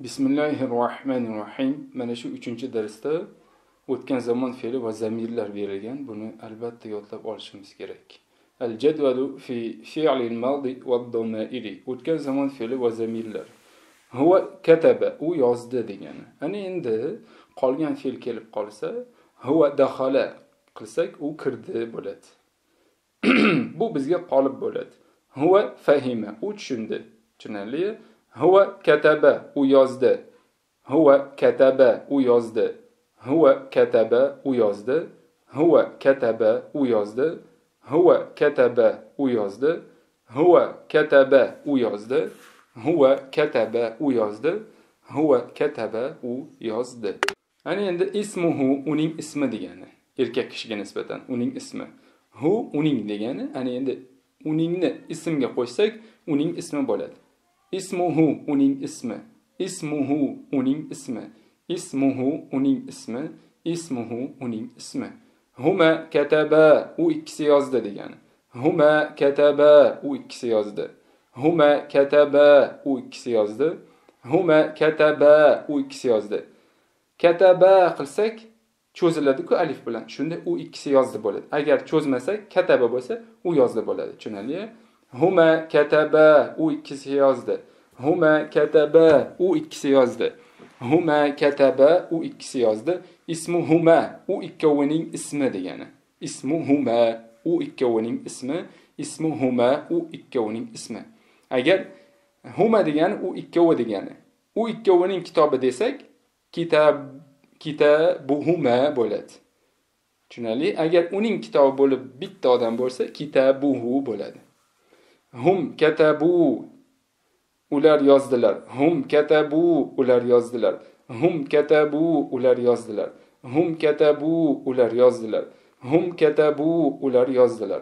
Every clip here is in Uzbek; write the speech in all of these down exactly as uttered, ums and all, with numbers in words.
Bismillahirrohmanirrohim. Mana shu uchinchi darsda o'tgan zamon fe'li va zamirlar berilgan. Buni albatta yodlab olishimiz kerak. Al-jadvalu fi fi'lil madi va ad-damairi. O'tgan zamon fe'li va zamirlar. Huwa kataba, u yozdi degani. Ana endi qolgan fe'l kelib qolsa, huwa dakhala qilsak, u kirdi bo'ladi. Bu bizga qolib bo'ladi. Huwa fahima, u tushundi. Tushunarli? Huwa kataba, u yozdi. Huwa kataba, u yozdi. Huwa kataba, u yozdi. Huwa kataba, u yozdi. Huwa kataba, u yozdi. Huwa kataba, u yozdi. Huwa kataba, u yozdi. Huwa kataba, u yozdi. Ana endi ismuhu, uning ismi degani. Erkak kishiga nisbatan uning ismi. Hu uning degani. Ana endi uningni ismga qo'shsak, uning ismi bo'ladi. Ismuhu uning ismi. Ismuhu uning ismi. Ismuhu uning ismi. Ismuhu uning ismi. Huma kataba, u ikkisi yozdi degani. Huma kataba, u ikkisi yozdi. Huma kataba, u ikkisi yozdi. Huma kataba, u ikkisi yozdi. Kataba qilsak cho'ziladi-ku alif bilan. Shunda u ikkisi yozdi bo'ladi. Agar cho'zmasak kataba bo'lsa, u yozdi bo'ladi. Tushunarli? Huma kataba, u ikkisi yozdi. Huma kataba, u ikkisi yozdi. Huma kataba, u ikkisi yozdi. Ismuhuma, u ikkovining ismi degani. Ismuhuma, u ikkovining ismi. Ismuhuma, u ikkovining ismi. Agar huma degani u ikkovi degani. U ikkovining kitobi desak, kitob kitabuhuma bo'ladi. Tushunarli? Agar uning kitobi bo'lib bitta odam bo'lsa, kitabuhu bo'ladi. Hum katabu, ular yozdilar. Hum katabu, ular yozdilar. Hum katabu, ular yozdilar. Hum katabu, ular yozdilar. Hum katabu, ular yozdilar.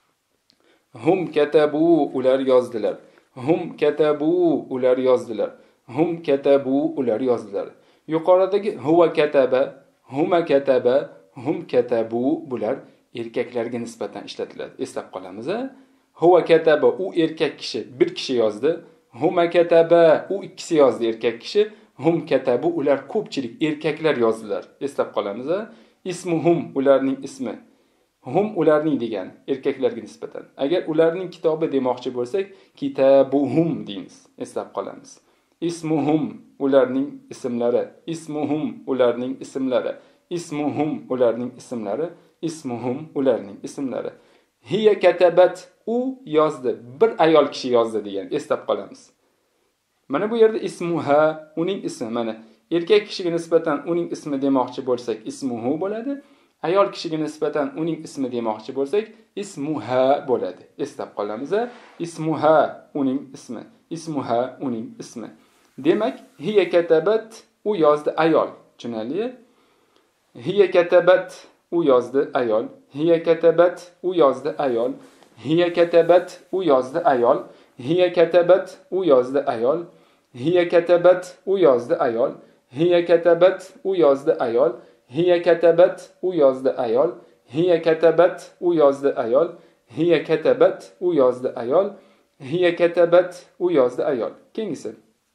Hum katabu, ular yozdilar. Hum katabu, ular yozdilar. Hum katabu, ular yozdilar. Yuqoridagi huwa kataba, huma kataba, hum katabu bular erkaklarga nisbatan ishlatiladi. Eslab qolamiz. Huwa kataba, u erkak kishi, bir kishi yozdi. Huma kataba, u ikkisi yozdi, erkak kishi. Hum katabu, ular ko'pchilik erkaklar yozdilar. Eslab qolamiz. Ismuhum, ularning ismi. Hum ularning degani, erkaklarga nisbatan. Agar ularning kitobi demoqchi bo'lsak, kitabuhum deymiz. Eslab qolamiz. Ismuhum, ularning ismlari. Ismuhum, ularning ismlari. Ismuhum, ularning ismlari. Ismuhum, ularning ismlari. Hiya katabat, u yozdi. Bir ayol kishi yozdi degan. Eslab qolamiz. Mana bu yerda ismuha, uning ismi. Mana erkak kishiga nisbatan uning ismi demoqchi bo'lsak, ismuhu bo'ladi. Ayol kishiga nisbatan uning ismi demoqchi bo'lsak, ismuha bo'ladi. Eslab qolamiz. Ismuha, uning ismi. Ismuha, uning ismi. Demak, hiya katabat, u yozdi ayol. Tushunarli? Hiya katabat, u yozdi ayol. Hiya katabat, u yozdi ayol. Hiya katabat, u yozdi ayol. Hiya katabat, u yozdi ayol. Hiya katabat, u yozdi ayol. Hiya katabat, u yozdi ayol. Hiya katabat, u yozdi ayol. Hiya katabat, u yozdi ayol. Hiya katabat, u yozdi ayol. Hiya katabat, u yozdi ayol. Keyingisi.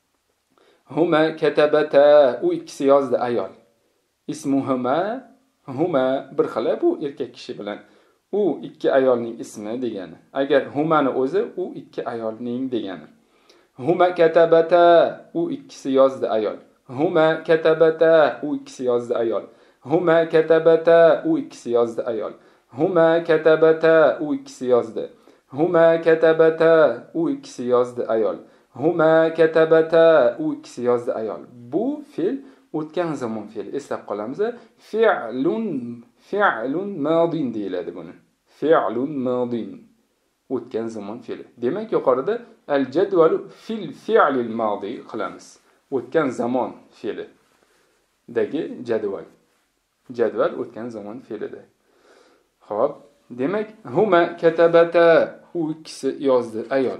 Huma katabata, u ikkisi yozdi ayol. Ismuhuma, huma bir xil bu erkak kishi bilan. U ikki ayolning ismi degani. Agar humani o'zi u ikki ayolning degani. Huma katabata, u ikkisi yozdi ayol. Huma katabata, u ikkisi yozdi ayol. Huma katabata, u ikkisi yozdi ayol. Huma katabata, u ikkisi yozdi. Huma katabata, u ikkisi yozdi ayol. Huma katabata, u ikkisi yozdi ayol. Bu fe'l o'tgan zamon fe'li. Eslab qolamiz. Fi'lun, fi'lun madin deyiladi buni. Fi'lun madin. O'tgan zamon fe'li. Demak, yuqorida al-jadvalu fil fi'lil madi qilamiz. O'tgan zamon fe'li dagi jadval. Jadval o'tgan zamon fe'lida. Xo'p, demak, huma katabata, u ikkisi yozdi ayol.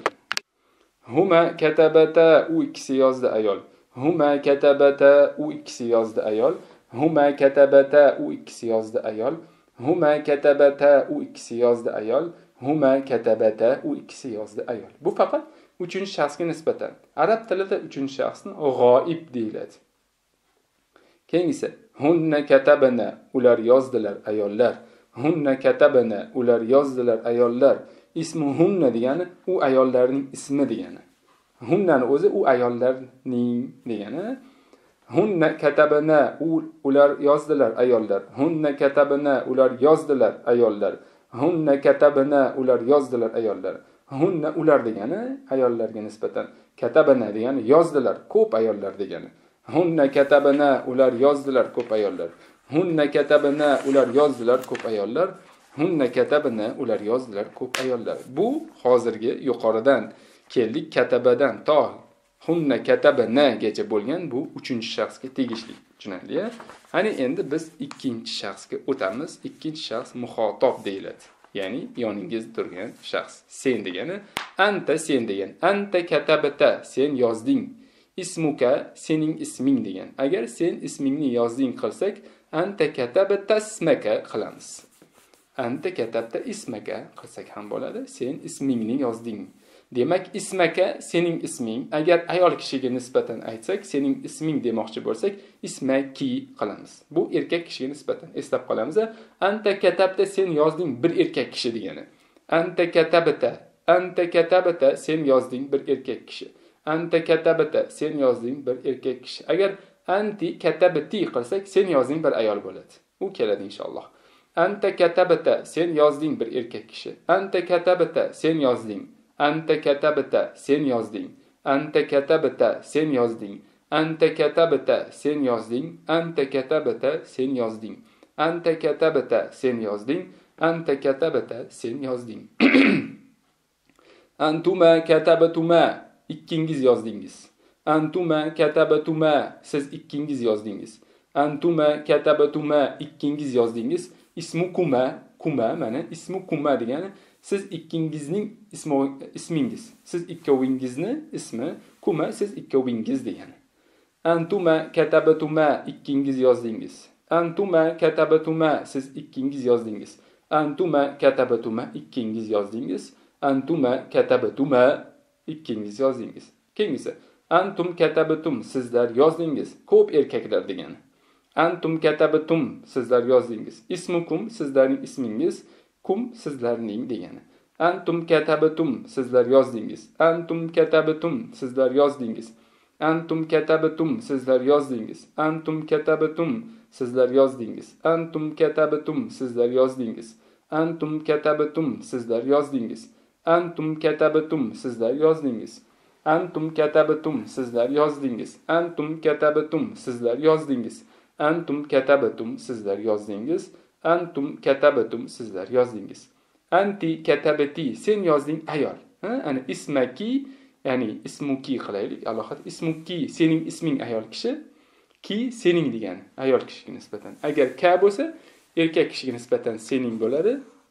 Huma katabata, u ikkisi yozdi ayol. Huma katabata, u ikkisi yozdi ayol. Huma katabata, u ikkisi yozdi ayol. Huma katabata, u ikkisi yozdi ayol. Huma katabata, u ikkisi yozdi ayol. Bu faqat uchinchi shaxsga nisbatan. Arab tilida uchinchi shaxsni g'oib deyiladi. Keyingisi hunna katabana, ular yozdilar ayollar. Hunna katabana, ular yozdilar ayollar. Ismu hunna degani u ayollarning ismi degani. Hunnani o'zi u ayollarning degani. Hunna katabana, ular yozdilar ayollar. Hunna katabana, ular yozdilar ayollar. Hunna katabana, ular yozdilar ayollar. Hunna ular degani ayollarga nisbatan. Katabana degani yozdilar, ko'p ayollar degani. Hunna katabana, ular yozdilar ko'p ayollar. Hunna katabana, ular yozdilar ko'p ayollar. Hunna katabana, ular yozdilar ko'p ayollar. Bu hozirgi yuqoridan keldik katabadan to hunna katabana gacha bo'lgan bu uchinchi shaxsga tegishli. Tushunarli? Hani endi biz ikkinchi shaxsga o'tamiz. Ikkinchi shaxs muxotob deyiladi. Ya'ni yoningizda turgan shaxs. Sen degani anta sen degan. Anta katabata, sen yozding. Ismuka, sening isming degan. Agar sen ismingni yozding qilsak, anta katabata ismaka qilamiz. Anta katabta ismaka qilsak ham bo'ladi. Sen ismingni yozding. Demak, ismaka sening isming. Agar ayol kishiga nisbatan aytsak, sening isming demoqchi bo'lsak, ismaki qilamiz. Bu erkak kishiga nisbatan. Eslab qolamiz. Anta katabta, sen yozding, bir erkak kishi degani. Anta katabta, anta katabta, sen yozding, bir erkak kishi. Anta katabta, sen yozding, bir erkak kishi. Agar anti katabti qilsak, sen yozding, bir ayol bo'ladi. U keladi inshaalloh. Anta katabta, sen yozding, bir erkak kishi. Anta katabta, sen yozding. Anta katabta, sen yozding. Anta katabta, sen yozding. Anta katabta, sen yozding. Anta katabta, sen yozding. Anta katabta, sen yozding. Anta katabta, sen yozding. Antuma katabatuma, ikkingiz yozdingiz. Antuma katabatuma, siz ikkingiz yozdingiz. Antuma katabatuma, ikkingiz yozdingiz. Ismukuma, kuma, mana ismukuma degani siz ikkingizning ismi ismingiz. Siz ikkovingizni ismi, kuma siz ikkovingiz degani. Antuma katabatuma, ikkingiz yozdingiz. Antuma katabatuma, siz ikkingiz yozdingiz. Antuma katabatuma, ikkingiz yozdingiz. Antuma katabatuma, ikkingiz yozdingiz. Keyingisi antum katabatum, sizlar yozdingiz. Ko'p erkaklar degani. Antum katabatum, sizlar yozdingiz. Ismukum, sizlarning ismingiz. Kum, sizlarning degani. Antum katabatum, sizlar yozdingiz. Antum katabatum, sizlar yozdingiz. Antum katabatum, sizlar yozdingiz. Antum katabatum, sizlar yozdingiz. Antum katabatum, sizlar yozdingiz. Antum katabatum, sizlar yozdingiz. Antum katabatum, sizlar yozdingiz. Antum katabatum, sizlar yozdingiz. Antum katabatum, sizlar yozdingiz. Antum katabatum, sizlar yozdingiz. Antum katabatum, sizlar yozdingiz. Anti katabati, sen yozding ayol. Ha? Ana ismaki, ya'ni ismuki qilaylik. Alohida ismuki, sening isming ayol kishi. Ki sening degani ayol kishiga nisbatan. Agar ka bo'lsa, erkak kishiga nisbatan sening bo'ladi.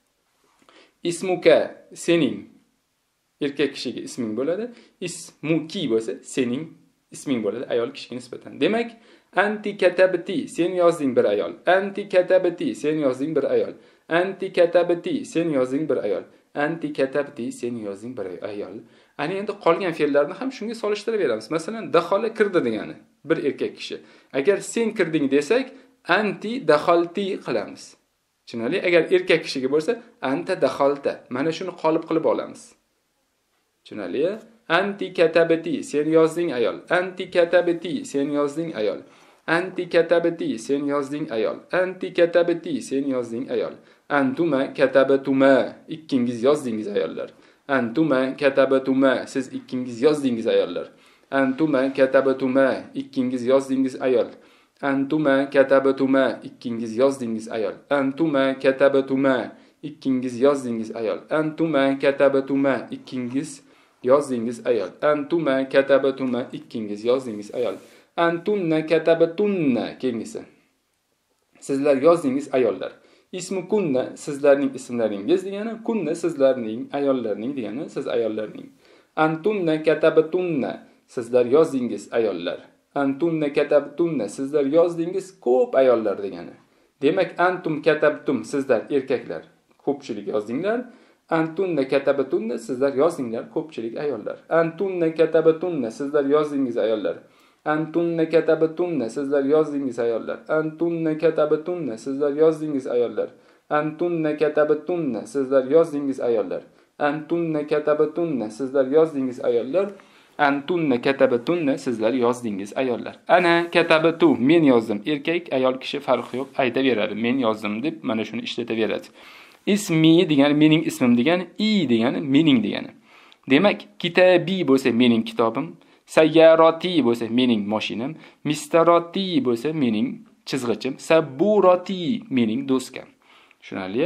Ismuka, sening erkak kishiga isming bo'ladi. Ismuki bo'lsa, sening isming bo'ladi ayol kishiga nisbatan. Demak, anti katabati, sen yozding bir ayol. Anti katabati, sen yozding bir ayol. Anti katabati, sen yozding bir ayol. Anti katabati, sen yozding bir ayol. Ana endi qolgan fe'llarni ham shunga solishtiraveramiz. Masalan, dakhala kirdi degani bir erkak kishi. Agar sen kirding desak, anti dakhalti qilamiz. Tushunali? Agar erkak kishiga bo'lsa, anta dakhalta. Mana shuni qolib qilib olamiz. Tushunali? Anti katabati, sen yozding ayol. Anti katabati, sen yozding ayol. Anti katabati, sen yozding ayol. Anti katabati, sen yozding ayol. Antuma katabatuma, ikkingiz yozdingiz ayollar. Antuma katabatuma, siz ikkingiz yozdingiz ayollar. Antuma katabatuma, ikkingiz yozdingiz ayol. Antuma katabatuma, ikkingiz yozdingiz ayol. Antuma katabatuma, ikkingiz yozdingiz ayol. Antuma katabatuma, ikkingiz yozdingiz ayol. Antuma katabatuma, ikkingiz yozdingiz ayol. Antunna katabatunna, keyingisi. Sizlar yozdingiz ayollar. Ismukunna, sizlarning ismlaringiz degani, kunna sizlarning, ayollarning degani, siz ayollarning. Antunna katabatunna, sizlar yozdingiz ayollar. Antunna katabatunna, sizlar yozdingiz ko'p ayollar degani. Demak, antum katabtum, sizlar erkaklar ko'pchilik yozdinglar. Antunna katabatunna sizlar yozdinglar ko'pchilik ayollar. Antunna katabatunna sizlar yozdingiz ayollar. Antunna katabatunna sizlar yozdingiz ayollar. Antunna katabatunna sizlar yozdingiz ayollar. Antunna katabatunna sizlar yozdingiz ayollar. Antunna katabatunna sizlar yozdingiz ayollar. Antunna katabatunna sizlar yozdingiz ayollar. Ana katabatu men yozdim. Erkak ayol kishi farqi yo'q, aytaveradi. Men yozdim deb mana shuni ishlataveradi. Ismi degani mening ismim degani, i degani mening degani. Demak, kitabi bo'lsa mening kitobim, sayyarati bo'lsa mening mashinam, mistarati bo'lsa mening chizg'ichim, sabburati mening do'skam. Tushunarli?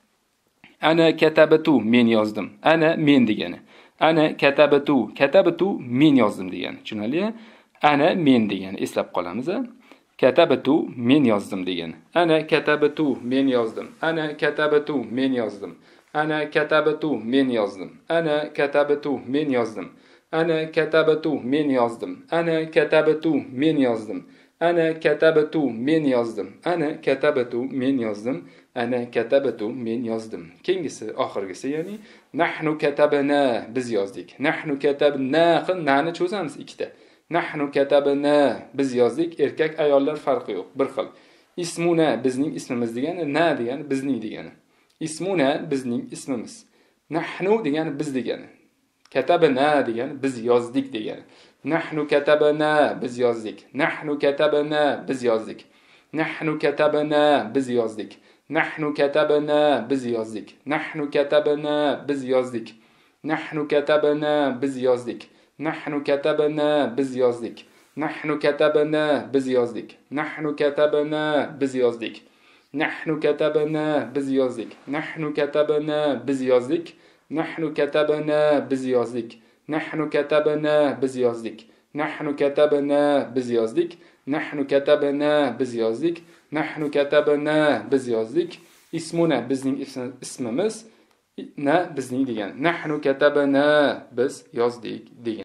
Ana katabatu men yozdim. Ana men degani. Ana katabatu, katabatu men yozdim degani. Tushunarli? Ana men degani eslab qolamiz. Katabatu men yozdim degani. Ana katabatu men yozdim. Ana katabatu men yozdim. Ana katabatu men yozdim. Ana katabatu men yozdim. Ana katabatu men yozdim. Ana katabatu men yozdim. Ana katabatu men yozdim. Ana katabatu men yozdim. Ana katabatu men yozdim. Keyingisi oxirgisi, ya'ni nahnu katabna biz yozdik. Nahnu katabna nani cho'zamiz ikkita. Nahnu katabna biz yozdik. Erkak ayollar farqi yo'q, bir xil. Ismuna bizning ismimiz degani, na degani bizning degani. Ismuna bizning ismimiz. Nahnu degani biz degani. Katabna degani biz yozdik degani. Nahnu katabna biz yozdik. Nahnu katabna biz yozdik. Nahnu katabna biz yozdik. Nahnu katabna biz yozdik. Nahnu katabna biz yozdik. Nahnu katabna biz yozdik. Nahnu katabna biz yozdik. Nahnu katabna biz yozdik. Nahnu katabna biz yozdik. Nahnu katabna biz yozdik. Nahnu katabna biz yozdik. Nahnu katabna biz yozdik. Nahnu katabna biz yozdik. Nahnu katabna biz yozdik. Nahnu katabna biz yozdik. Nahnu katabna biz yozdik. Ismuna bizning ismimiz, na bizning degan. Nahnu katabna biz yozdik degan.